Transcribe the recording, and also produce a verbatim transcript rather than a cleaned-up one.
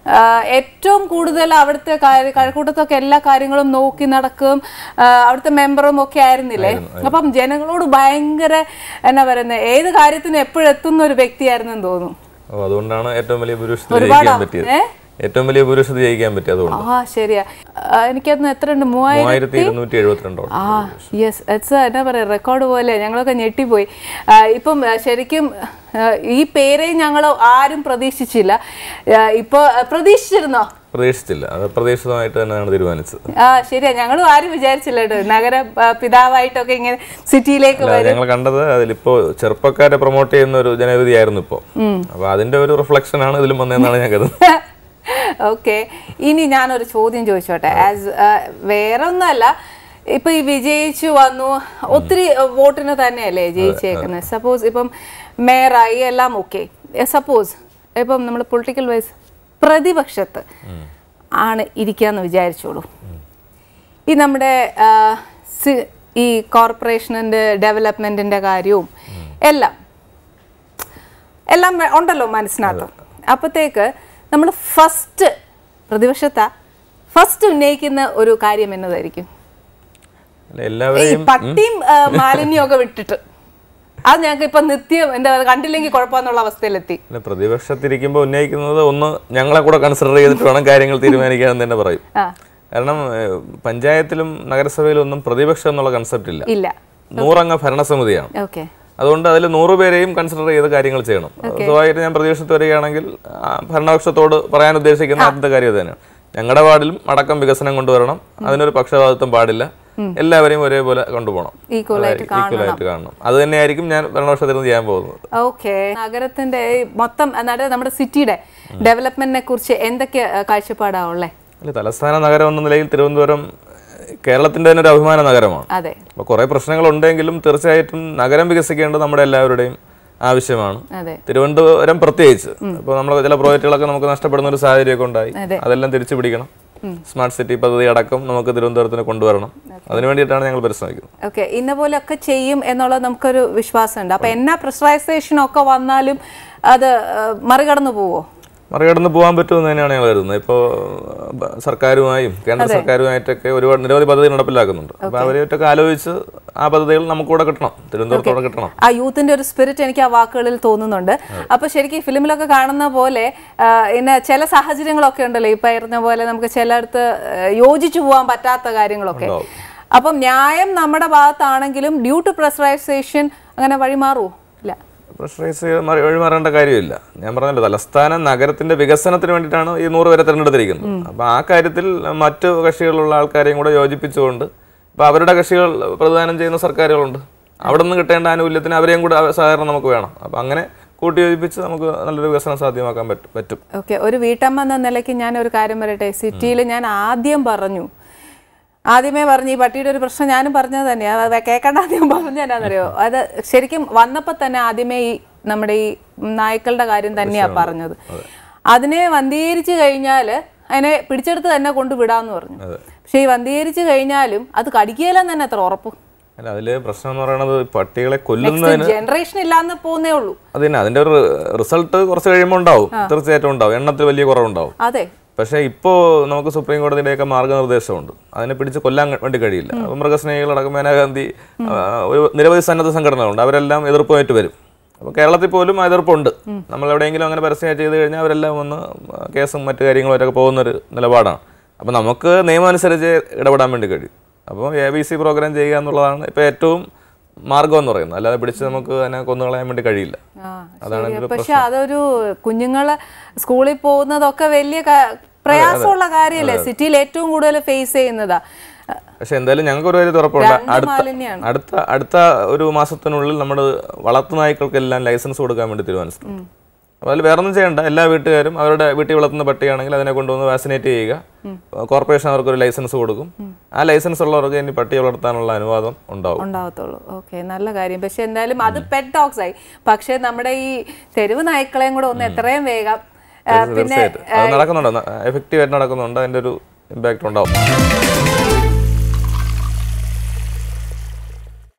ഏറ്റവും കൂടുതൽ അവിടുത്തെ കഴക്കൂട്ടത്തൊക്കെ എല്ലാ കാര്യങ്ങളും നോക്കി നടക്കും, അവിടുത്തെ മെമ്പറും ഒക്കെ ആയിരുന്നില്ലേ? അപ്പം ജനങ്ങളോട് ഭയങ്കര എന്നാ പറയുന്നത്, ഏത് കാര്യത്തിനും എപ്പോഴും എത്തുന്ന ഒരു വ്യക്തിയായിരുന്നെന്ന് തോന്നുന്നു. അതുകൊണ്ടാണ് ഏറ്റവും വലിയ ഭൂരിപക്ഷത്തിൽ ഏറ്റവും വലിയ ഭൂരിപക്ഷത ജയിക്കാൻ പറ്റി. അതുകൊണ്ട് ആ ശരിയാ. എനിക്കന്ന് എത്ര ഉണ്ട്? മൂവായിരത്തി ഇരുന്നൂറ്റി എഴുപത്തിരണ്ടോ? ആ യെസ്, ഇറ്റ്സ് എന്നാ പറയാ റെക്കോർഡ് പോലെ. ഞങ്ങളൊക്കെ ഞെട്ടിപ്പോയി. ഇപ്പം ശരിക്കും ഈ പേരെ ഞങ്ങൾ ആരും പ്രതീക്ഷിച്ചില്ല. ഇപ്പൊ പ്രതീക്ഷിച്ചിരുന്നോ? പ്രതീക്ഷിച്ചില്ല. അത് പ്രതീക്ഷിതമായിട്ട് തന്നെയാണ് തീരുമാനിച്ചത്. ആ ശരിയാ, ഞങ്ങളും ആരും വിചാരിച്ചില്ല കേട്ടോ നഗര പിതാവായിട്ടൊക്കെ ഇങ്ങനെ സിറ്റിയിലേക്ക്. ഞങ്ങൾ കണ്ടത് അതിലിപ്പോ ചെറുപ്പക്കാരെ പ്രൊമോട്ട് ചെയ്യുന്ന ഒരു ജനവിധിയായിരുന്നു ഇപ്പോ. അപ്പൊ അതിന്റെ ഒരു റിഫ്ലക്ഷൻ ആണ് ഇതിലും വന്നതെന്നാണ് ഞാൻ കരുതുന്നത്. ഓക്കെ, ഇനി ഞാനൊരു ചോദ്യം ചോദിച്ചോട്ടെ. ആസ് വേറെ ഒന്നല്ല, ഇപ്പൊ ഈ വിജയിച്ചു വന്നു, ഒത്തിരി വോട്ടിന് തന്നെയല്ലേ ജയിച്ചേക്കുന്നത്. സപ്പോസ് ഇപ്പം മേയറായി എല്ലാം ഓക്കെ. സപ്പോസ് ഇപ്പം നമ്മൾ പൊളിറ്റിക്കൽ വൈസ് പ്രതിപക്ഷത്ത് ആണ് ഇരിക്കാന്ന് വിചാരിച്ചോളൂ. ഈ നമ്മുടെ ഈ കോർപ്പറേഷനിന്റെ ഡെവലപ്മെന്റിന്റെ കാര്യവും എല്ലാം എല്ലാം ഉണ്ടല്ലോ മനസ്സിനകത്ത്. അപ്പത്തേക്ക് നമ്മൾ ഫസ്റ്റ് പ്രതിപക്ഷത്ത ഫസ്റ്റ് ഉന്നയിക്കുന്ന ഒരു കാര്യം എന്നതായിരിക്കും പട്ടിയും മാലിന്യം ഒക്കെ വിട്ടിട്ട്. അത് ഞങ്ങൾക്ക് ഇപ്പൊ നിത്യം എന്താ കണ്ടില്ലെങ്കിൽ കുഴപ്പമെന്നുള്ള അവസ്ഥയിലെത്തി. പ്രതിപക്ഷത്തിരിക്കുമ്പോൾ ഉന്നയിക്കുന്നത് ഒന്ന് ഞങ്ങളെ കൂടെ കൺസിഡർ ചെയ്തിട്ട് വേണം കാര്യങ്ങൾ തീരുമാനിക്കാന്ന് തന്നെ പറയും. കാരണം പഞ്ചായത്തിലും നഗരസഭയിലും ഒന്നും പ്രതിപക്ഷം എന്നുള്ള കൺസെപ്റ്റ് ഇല്ല. നൂറംഗ ഭരണസമിതിയാണ്. അതുകൊണ്ട് അതിൽ നൂറ് പേരെയും കൺസിഡർ ചെയ്ത് കാര്യങ്ങൾ ചെയ്യണം. സ്വഭാവമായിട്ട് ഞാൻ പ്രതിപക്ഷത്ത് വരികയാണെങ്കിൽ ഭരണപക്ഷത്തോട് പറയാൻ ഉദ്ദേശിക്കുന്ന ആദ്യത്തെ കാര്യം തന്നെയാണ്. ഞങ്ങളുടെ വാർഡിലും അടക്കം വികസനം കൊണ്ടുവരണം, അതിനൊരു പക്ഷപാതിത്വം പാടില്ല, എല്ലാവരെയും ഒരേപോലെ കൊണ്ടുപോകണം, ഈക്വലായിട്ട് കാണണം. അത് തന്നെയായിരിക്കും ഞാൻ ഭരണപക്ഷത്തിൽ ചെയ്യാൻ പോകുന്നത്. ഓക്കെ, നഗരത്തിന്റെ മൊത്തം നമ്മുടെ സിറ്റിയുടെ ഡെവലപ്മെന്റിനെ കുറിച്ച് എന്തൊക്കെ കാഴ്ചപ്പാടാവുള്ളേ? തലസ്ഥാന നഗരം എന്ന നിലയിൽ തിരുവനന്തപുരം കേരളത്തിന്റെ തന്നെ ഒരു അഭിമാന നഗരമാണ്. അപ്പൊ കുറെ പ്രശ്നങ്ങൾ ഉണ്ടെങ്കിലും തീർച്ചയായിട്ടും നഗരം വികസിക്കേണ്ടത് നമ്മുടെ എല്ലാവരുടെയും ആവശ്യമാണ്. തിരുവനന്തപുരം പ്രത്യേകിച്ച് ഇപ്പൊ നമ്മൾ ചില പ്രോജക്റ്റുകളൊക്കെ നമുക്ക് നഷ്ടപ്പെടുന്ന ഒരു സാഹചര്യമൊക്കെ ഉണ്ടായി. അതെല്ലാം തിരിച്ചു പിടിക്കണം. സ്മാർട്ട് സിറ്റി പദ്ധതി അടക്കം നമുക്ക് തിരുവനന്തപുരത്തിന് കൊണ്ടുവരണം. അതിനു വേണ്ടിയിട്ടാണ് ഞങ്ങൾ പരിശ്രമിക്കുന്നത്. ഓക്കെ, ഇന്ന പോലെയൊക്കെ ചെയ്യും എന്നുള്ളത് നമുക്കൊരു വിശ്വാസമുണ്ട്. അപ്പൊ എന്നാ പ്രഷറൈസേഷൻ ഒക്കെ വന്നാലും അത് മറികടന്നു പോവോ? മറികടന്ന് പോകാൻ പറ്റുമെന്ന് തന്നെയാണ് ഞങ്ങൾ കരുതുന്നത്. ഇപ്പോൾ സർക്കാരുമായും കേന്ദ്ര സർക്കാരുമായിട്ടൊക്കെ ഒരുപാട് നിരവധി പദ്ധതി നടപ്പിലാക്കുന്നുണ്ട്. അപ്പൊ അവരെയൊക്കെ ആലോചിച്ച് ആ പദ്ധതികൾ നമുക്കൂടെ കിട്ടണം, തിരുവനന്തപുരത്തോടെ കിട്ടണം. ആ യൂത്തിന്റെ ഒരു സ്പിരിറ്റ് എനിക്ക് ആ വാക്കുകളിൽ തോന്നുന്നുണ്ട്. അപ്പൊ ശരിക്കും ഫിലിമിലൊക്കെ കാണുന്ന പോലെ പിന്നെ ചില സാഹചര്യങ്ങളൊക്കെ ഉണ്ടല്ലോ, ഈ പറഞ്ഞ പോലെ നമുക്ക് ചിലയിടത്ത് യോജിച്ചു പോകാൻ പറ്റാത്ത കാര്യങ്ങളൊക്കെ. അപ്പം ന്യായം നമ്മുടെ ഭാഗത്താണെങ്കിലും ഡ്യൂ ടു പ്രഷറൈസേഷൻ അങ്ങനെ വഴിമാറുമോ? ഇല്ല, പ്രഷറൈസ് വഴിമാറേണ്ട കാര്യമില്ല. ഞാൻ പറഞ്ഞല്ലോ, തലസ്ഥാന നഗരത്തിന്റെ വികസനത്തിന് വേണ്ടിയിട്ടാണ് ഈ നൂറ് പേരെ തിരഞ്ഞെടുത്തിരിക്കുന്നത്. അപ്പൊ ആ കാര്യത്തിൽ മറ്റു കക്ഷികളുള്ള ആൾക്കാരെയും കൂടെ യോജിപ്പിച്ചുകൊണ്ട് ഇപ്പൊ അവരുടെ കക്ഷികൾ പ്രതിദാനം ചെയ്യുന്ന സർക്കാരുകളുണ്ട്, അവിടെ നിന്ന് കിട്ടേണ്ട ആനുകൂല്യത്തിന് അവരെയും കൂടെ സഹകരണം നമുക്ക് വേണം. അപ്പൊ അങ്ങനെ കൂട്ടി യോജിപ്പിച്ച് നമുക്ക് നല്ലൊരു വികസനം സാധ്യമാക്കാൻ പറ്റും. ഓക്കെ, ഒരു വീട്ടമ്മ എന്ന നിലയ്ക്ക് ഞാൻ ഒരു കാര്യം പറയട്ടെ. സിറ്റിയിൽ ഞാൻ ആദ്യം പറഞ്ഞു ആദ്യമേ പറഞ്ഞു ഈ പട്ടിയുടെ ഒരു പ്രശ്നം ഞാനും പറഞ്ഞത് തന്നെയാണ്. കേൾക്കേണ്ട ആദ്യം പറഞ്ഞു എന്നാന്നറിയോ, അത് ശരിക്കും വന്നപ്പോൾ തന്നെ ആദ്യമേ ഈ നമ്മുടെ ഈ നായ്ക്കളുടെ കാര്യം തന്നെയാണ് പറഞ്ഞത്. അതിനെ വന്ധീകരിച്ചു കഴിഞ്ഞാൽ അതിനെ പിടിച്ചെടുത്ത് തന്നെ കൊണ്ടുവിടാന്ന് പറഞ്ഞു. പക്ഷെ ഈ വന്ധീകരിച്ചു കഴിഞ്ഞാലും അത് കടിക്കുകയില്ലെന്ന് തന്നെ എത്ര ഉറപ്പ്? അതില് പ്രശ്നം എന്ന് പറയുന്നത് പട്ടികളെ കൊല്ലുന്നതിന് ജനറേഷൻ ഇല്ലാന്ന് പോകുന്നേ ഉള്ളൂ. അതിന് അതിന്റെ ഒരു റിസൾട്ട് കുറച്ച് കഴിയുമ്പോൾ ഉണ്ടാവും, തീർച്ചയായിട്ടും ഉണ്ടാവും, എണ്ണത്തിൽ വലിയ കുറവുണ്ടാവും. അതെ, പക്ഷേ ഇപ്പോൾ നമുക്ക് സുപ്രീം കോടതിയുടെയൊക്കെ മാർഗ്ഗനിർദ്ദേശമുണ്ട്, അതിനെ പിടിച്ച് കൊല്ലാൻ വേണ്ടി കഴിയില്ല. അപ്പം മൃഗസ്നേഹികളടക്കം മേനകാഗാന്ധി ഒരു നിരവധി സന്നദ്ധ സംഘടനകളുണ്ട്, അവരെല്ലാം എതിർപ്പുമായിട്ട് വരും. അപ്പോൾ കേരളത്തിൽ പോലും ആ എതിർപ്പുണ്ട്. നമ്മൾ എവിടെയെങ്കിലും അങ്ങനെ പരസ്യം ചെയ്ത് കഴിഞ്ഞാൽ അവരെല്ലാം വന്ന് കേസും മറ്റു കാര്യങ്ങളുമായിട്ടൊക്കെ പോകുന്നൊരു നിലപാടാണ്. അപ്പോൾ നമുക്ക് നിയമം അനുസരിച്ച് ഇടപെടാൻ വേണ്ടി കഴിയും. അപ്പോൾ എ ബി സി പ്രോഗ്രാം ചെയ്യുക എന്നുള്ളതാണ് ഇപ്പോൾ ഏറ്റവും മാർഗം എന്ന് പറയുന്നത്. അല്ലാതെ പിടിച്ച് നമുക്ക് അതിനെ കൊന്നുകളയാൻ വേണ്ടി കഴിയില്ല. അതാണ്. പക്ഷെ അതൊരു കുഞ്ഞുങ്ങള് സ്കൂളിൽ പോകുന്നതൊക്കെ വലിയ പ്രയാസമുള്ള കാര്യമല്ലേ, സിറ്റിയിൽ ഏറ്റവും കൂടുതൽ ഫേസ് ചെയ്യുന്നതാ. പക്ഷെ എന്തായാലും ഞങ്ങൾക്ക് ഒരു കാര്യം ഉറപ്പുണ്ട്, അടുത്ത അടുത്ത അടുത്ത ഒരു മാസത്തിനുള്ളിൽ നമ്മുടെ വളർത്തു നായ്ക്കൾക്കെല്ലാം ലൈസൻസ് കൊടുക്കാൻ വേണ്ടി തീരുമാനിച്ചിട്ടുണ്ട്. അപ്പോൾ അതിൽ വേറെ ഒന്നും ചെയ്യേണ്ട, എല്ലാ വീട്ടുകാരും അവരുടെ വീട്ടിൽ വളർത്തുന്ന പട്ടിയാണെങ്കിൽ അതിനെ കൊണ്ടുവന്ന് വാക്സിനേറ്റ് ചെയ്യുക. കോർപ്പറേഷൻ അവർക്കൊരു ലൈസൻസ് കൊടുക്കും. ആ ലൈസൻസ് ഉള്ളവർക്ക് ഇനി പട്ടിയെ വളർത്താനുള്ള അനുവാദം ഉണ്ടാവും ഉണ്ടാവത്തുള്ളൂ. ഓക്കെ, നല്ല കാര്യം. പക്ഷെ എന്തായാലും അത് പെറ്റ് ഡോഗ്സ് ആയി. പക്ഷെ നമ്മുടെ ഈ തെരുവ് നായ്ക്കളെയും കൂടെ ഒന്ന് എത്രയും വേഗം പിന്നെ നടക്കുന്നുണ്ട്, എഫക്റ്റീവ് ആയിട്ട് നടക്കുന്നുണ്ട്, അതിന്റെ ഒരു ഇമ്പാക്ട് ഉണ്ടാവും.